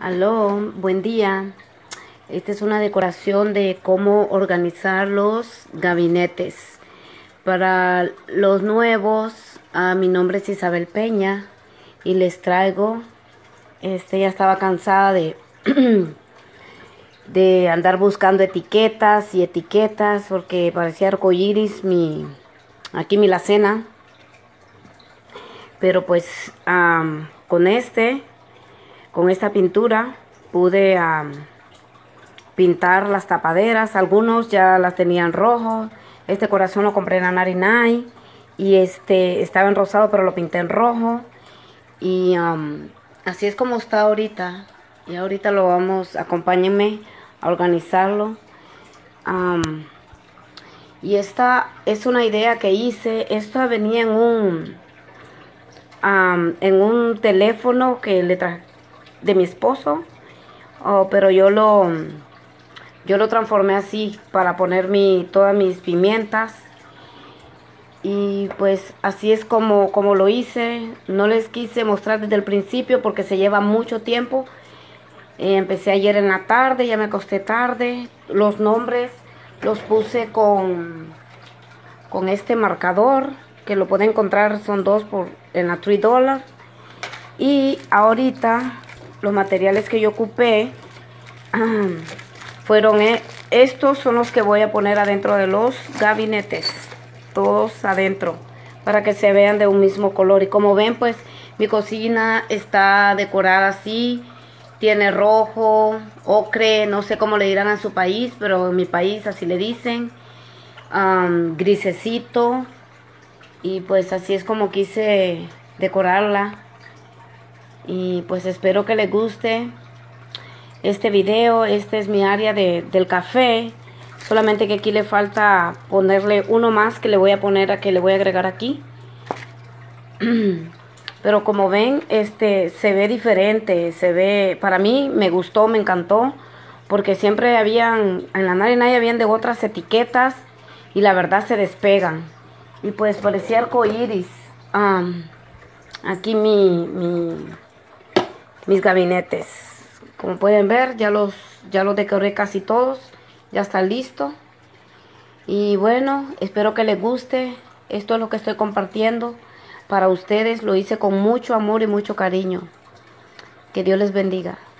Aló, buen día. Esta es una decoración de cómo organizar los gabinetes. Para los nuevos, mi nombre es Isabel Peña y les traigo, ya estaba cansada de, de andar buscando etiquetas y etiquetas porque parecía arcoíris aquí mi alacena. Pero pues con esta pintura pude pintar las tapaderas. Algunos ya las tenían rojo. Este corazón lo compré en la 99 y estaba en rosado, pero lo pinté en rojo. Y así es como está ahorita. Y ahorita acompáñenme a organizarlo. Y esta es una idea que hice. Esta venía en un teléfono que le traje de mi esposo. Pero yo lo transformé así para poner todas mis pimientas. Y pues así es como lo hice. No les quise mostrar desde el principio porque se lleva mucho tiempo. Empecé ayer en la tarde, ya me acosté tarde. Los nombres los puse con este marcador que lo pueden encontrar, son dos en la $3. Y ahorita los materiales que yo ocupé fueron estos son los que voy a poner adentro de los gabinetes, todos adentro, para que se vean de un mismo color. Y como ven, pues mi cocina está decorada así, tiene rojo, ocre, no sé cómo le dirán en su país, pero en mi país así le dicen, grisecito. Y pues así es como quise decorarla. Y pues espero que les guste este video. Este es mi área del café. Solamente que aquí le falta ponerle uno más que le voy a agregar aquí. Pero como ven, se ve diferente, para mí me gustó, me encantó, porque siempre en la Narinaya habían de otras etiquetas y la verdad se despegan. Y pues parecía arcoíris. Aquí mis gabinetes. Como pueden ver, ya los decoré casi todos. Ya está listo. Y bueno, espero que les guste. Esto es lo que estoy compartiendo para ustedes. Lo hice con mucho amor y mucho cariño. Que Dios les bendiga.